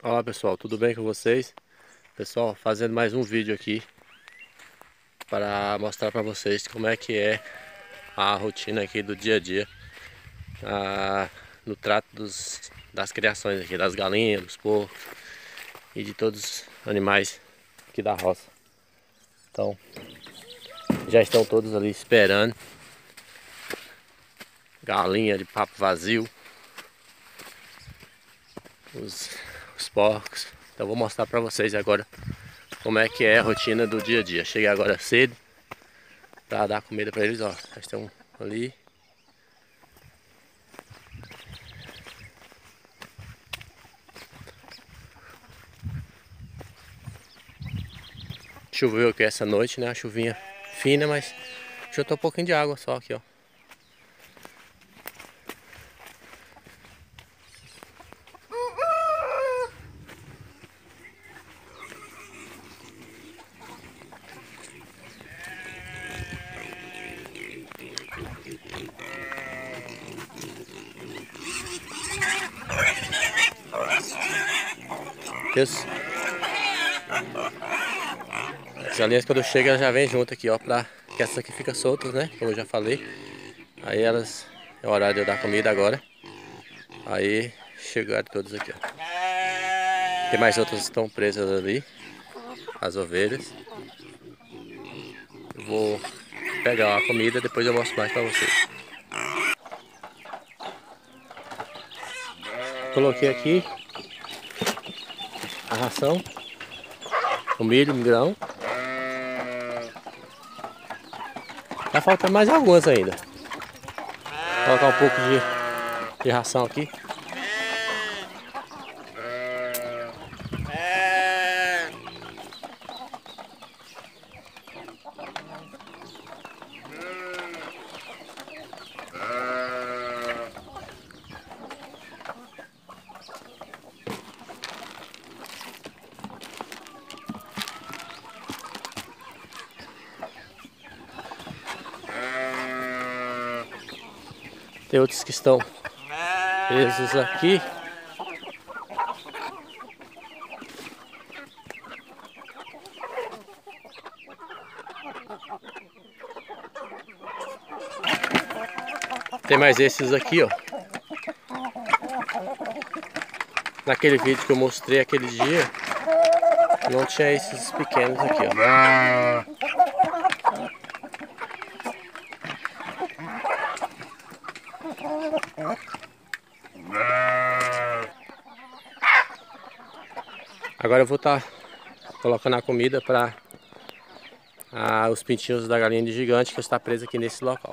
Olá pessoal, tudo bem com vocês? Pessoal, fazendo mais um vídeo aqui para mostrar para vocês como é que é a rotina aqui do dia a dia no trato das criações aqui, das galinhas, dos porcos e de todos os animais aqui da roça. Então, já estão todos ali esperando. Galinha de papo vazio, os porcos. Então vou mostrar para vocês agora como é que é a rotina do dia a dia. Cheguei agora cedo para dar comida para eles, ó. Já estão ali. Choveu aqui essa noite, né? Uma chuvinha fina, mas juntou um pouquinho de água só aqui, ó. Isso. As galinhas quando chegam elas já vêm junto aqui, ó, que essas aqui ficam soltas, né? Como eu já falei. Aí elas, é o horário de eu dar comida agora. Aí chegaram todos aqui, ó. Tem mais outras que estão presas ali, as ovelhas. Eu vou pegar a comida e depois eu mostro mais pra vocês. Coloquei aqui a ração, o milho, o grão. Tá faltando mais algumas ainda. Vou colocar um pouco de ração aqui. Tem outros que estão presos aqui. Tem mais esses aqui, ó. Naquele vídeo que eu mostrei aquele dia, não tinha esses pequenos aqui, ó. Agora eu vou estar colocando a comida para os pintinhos da galinha de gigante que está presa aqui nesse local.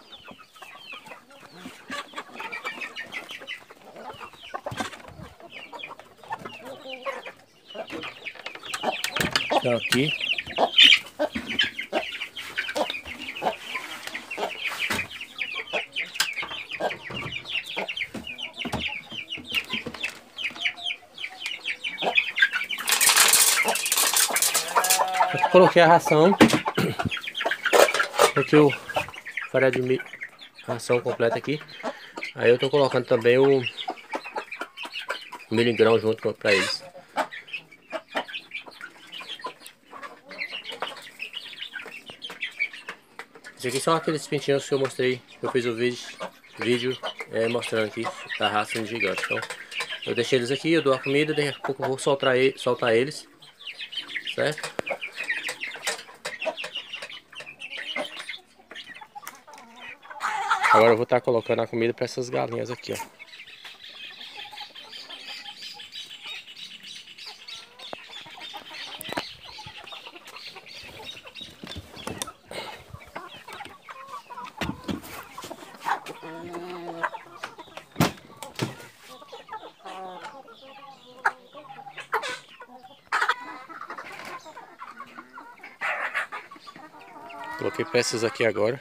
Então aqui. Eu coloquei a ração. Porque o farelo de milho, ração completa aqui. Aí eu tô colocando também o milho em grão junto para eles. Esse aqui são aqueles pintinhos que eu mostrei, que eu fiz o vídeo mostrando aqui da raça de gigante. Então eu deixei eles aqui, eu dou a comida, daqui a pouco eu vou soltar eles, certo? Agora eu vou estar colocando a comida para essas galinhas aqui, ó. Coloquei peças aqui agora.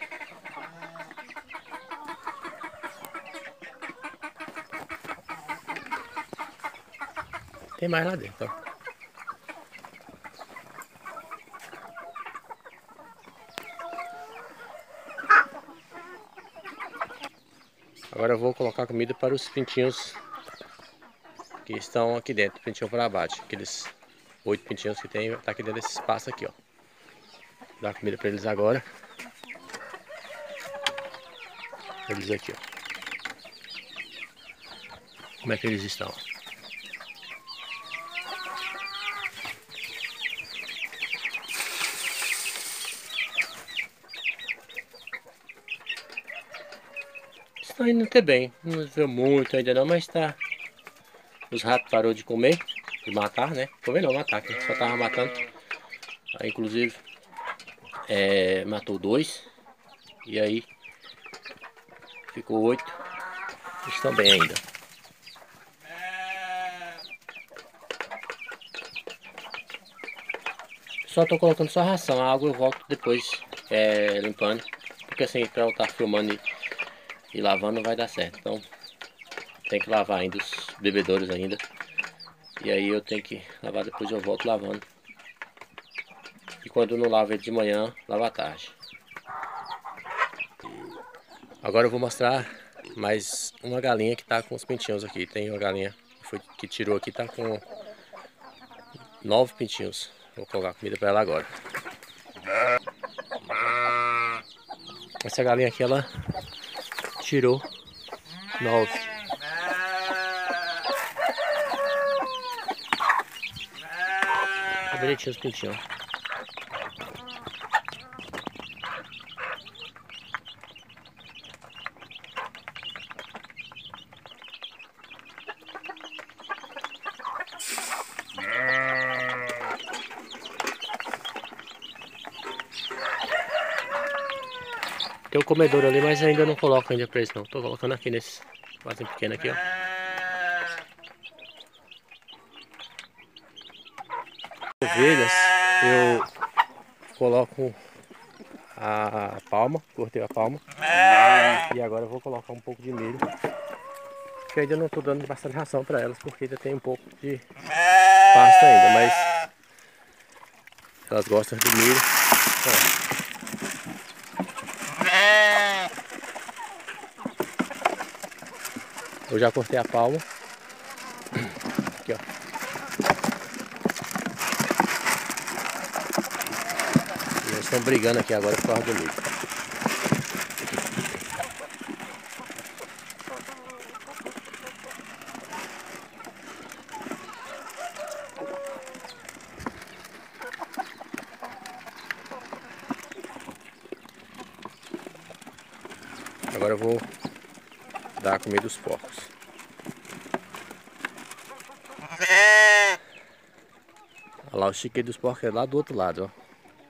Tem mais lá dentro, ó. Agora eu vou colocar comida para os pintinhos que estão aqui dentro, pintinho para abate. Aqueles 8 pintinhos que tem, tá aqui dentro desse espaço aqui, ó. Vou dar comida para eles agora. Eles aqui, ó. Como é que eles estão? Estão indo até bem. Não viu muito ainda não, mas tá. Os ratos parou de comer, de matar, né? Comer não, matar, que só tava matando. Aí inclusive matou 2. E aí ficou 8. Estão bem ainda. Só tô colocando só ração, a água eu volto depois limpando. Porque assim, pra eu estar filmando e lavando não vai dar certo. Então tem que lavar ainda os bebedouros ainda. E aí eu tenho que lavar depois, eu volto lavando. E quando eu não lavo ele de manhã, lavo à tarde. Agora eu vou mostrar mais uma galinha que tá com os pintinhos aqui. Tem uma galinha que tirou aqui, tá com 9 pintinhos. Vou colocar comida para ela agora. Essa galinha aqui, ela tirou 9. Tá bonitinho os pintinhos. Tem um comedor ali, mas ainda não coloco ainda pra eles não. Tô colocando aqui nesse vasinho pequeno aqui, ó. Ovelhas, eu coloco a palma, cortei a palma. E agora eu vou colocar um pouco de milho. Que ainda não tô dando bastante ração pra elas, porque ainda tem um pouco de pasto ainda, mas elas gostam do milho. Ó. Eu já cortei a palma. Aqui, ó. E eles estão brigando aqui agora por causa do milho. Agora eu vou dar a comida dos porcos. Olha lá, o chiqueiro dos porcos é lá do outro lado, ó.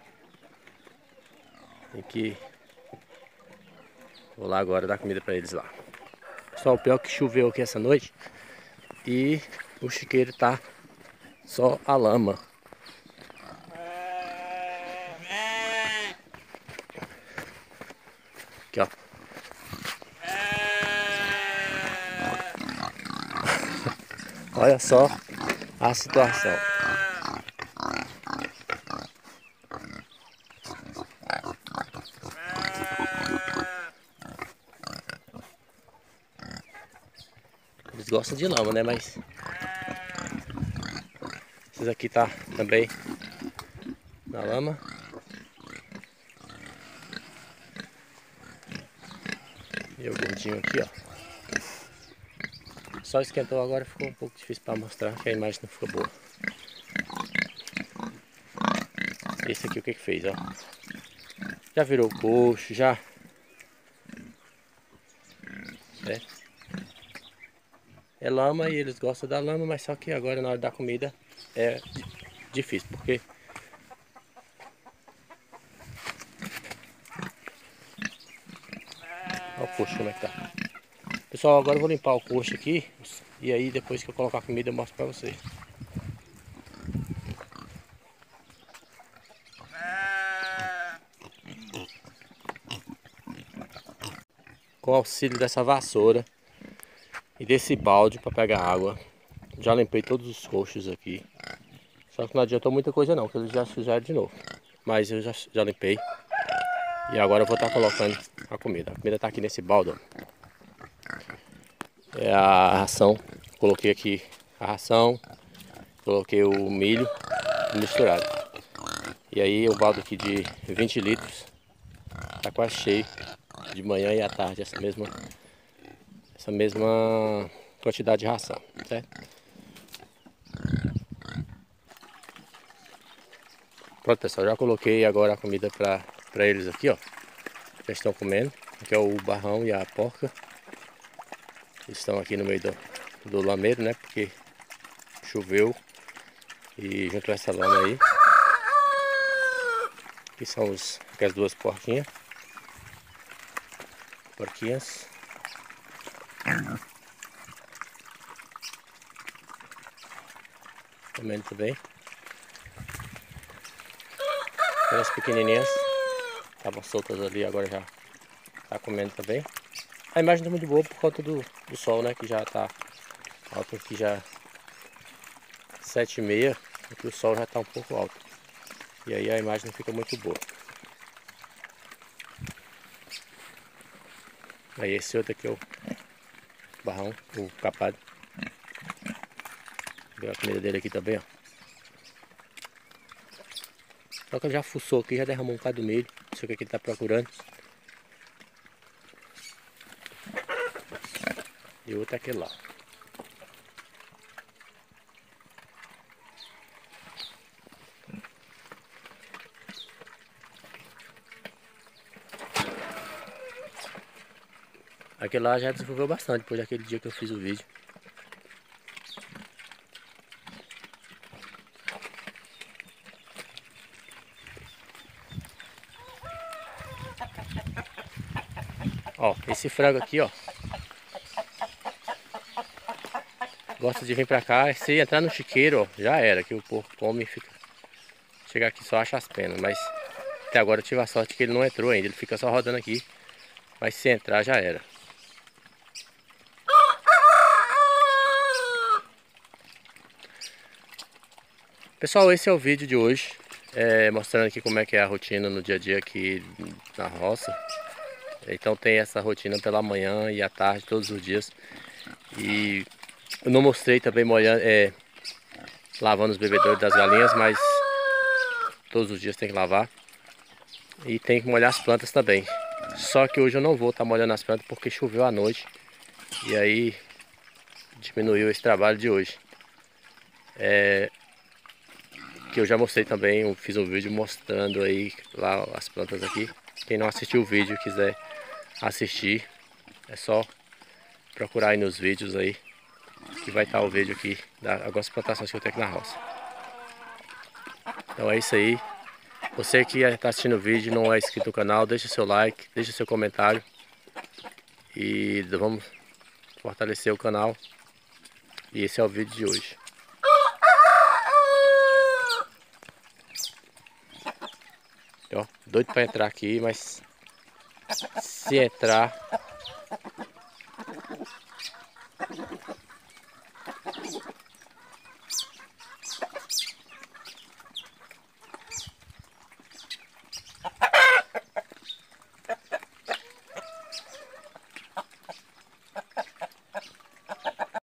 Tem que... Vou lá agora dar comida pra eles lá. Só o pior que choveu aqui essa noite. E o chiqueiro tá só a lama. Aqui, ó. Olha só a situação. Eles gostam de lama, né? Mas esses aqui tá também na lama. E o gordinho aqui, ó. Só esquentou agora, ficou um pouco difícil para mostrar, que a imagem não ficou boa. Esse aqui o que que fez, ó. Já virou coxo, já. É lama e eles gostam da lama, mas só que agora na hora da comida é difícil, porque olha o coxo como é que tá. Pessoal, agora eu vou limpar o coxo aqui. E aí depois que eu colocar a comida eu mostro pra vocês. Com o auxílio dessa vassoura e desse balde para pegar água, já limpei todos os coxos aqui. Só que não adiantou muita coisa não, que eles já sujaram de novo. Mas eu já limpei. E agora eu vou estar colocando a comida. A comida tá aqui nesse balde, ó. É a ração. Coloquei aqui a ração, coloquei o milho misturado. E aí o balde aqui de 20 litros tá quase cheio, de manhã e à tarde, essa mesma quantidade de ração, certo? Pronto, pessoal, já coloquei agora a comida para eles aqui, ó. Já estão comendo. Aqui é o barrão e a porca. Eles estão aqui no meio do lameiro, né? Porque choveu e juntou essa lama aí. Aqui são aqui as duas porquinhas. Porquinhas. Comendo também. As pequenininhas estavam soltas ali, agora já tá comendo também. A imagem tá muito boa por conta do sol, né? Que já tá alto aqui, já 7h30, aqui o sol já tá um pouco alto. E aí a imagem não fica muito boa. Aí esse outro aqui é o barrão, o capado. Deu a comida dele aqui também, ó. Só que já fuçou aqui, já derramou um bocado do milho. Não sei o que ele tá procurando. E o outro é aquele lá. Aquele lá já desenvolveu bastante depois daquele dia que eu fiz o vídeo. Ó, esse frango aqui, ó, gosta de vir pra cá. Se entrar no chiqueiro, ó, já era, que o porco come e fica... Chegar aqui só acha as penas, mas até agora eu tive a sorte que ele não entrou ainda. Ele fica só rodando aqui, mas se entrar já era. Pessoal, esse é o vídeo de hoje, mostrando aqui como é que é a rotina no dia a dia aqui na roça. Então tem essa rotina pela manhã e à tarde, todos os dias. E eu não mostrei também molhando, lavando os bebedouros das galinhas, mas todos os dias tem que lavar. E tem que molhar as plantas também. Só que hoje eu não vou estar molhando as plantas porque choveu à noite. E aí diminuiu esse trabalho de hoje. Que eu já mostrei também, eu fiz um vídeo mostrando aí lá as plantas aqui. Quem não assistiu o vídeo e quiser assistir, é só procurar aí nos vídeos aí, que vai estar o vídeo aqui das plantações que eu tenho aqui na roça. Então é isso aí. Você que está assistindo o vídeo e não é inscrito no canal, deixa seu like, deixa seu comentário. E vamos fortalecer o canal. E esse é o vídeo de hoje. Ó, doido para entrar aqui, mas se entrar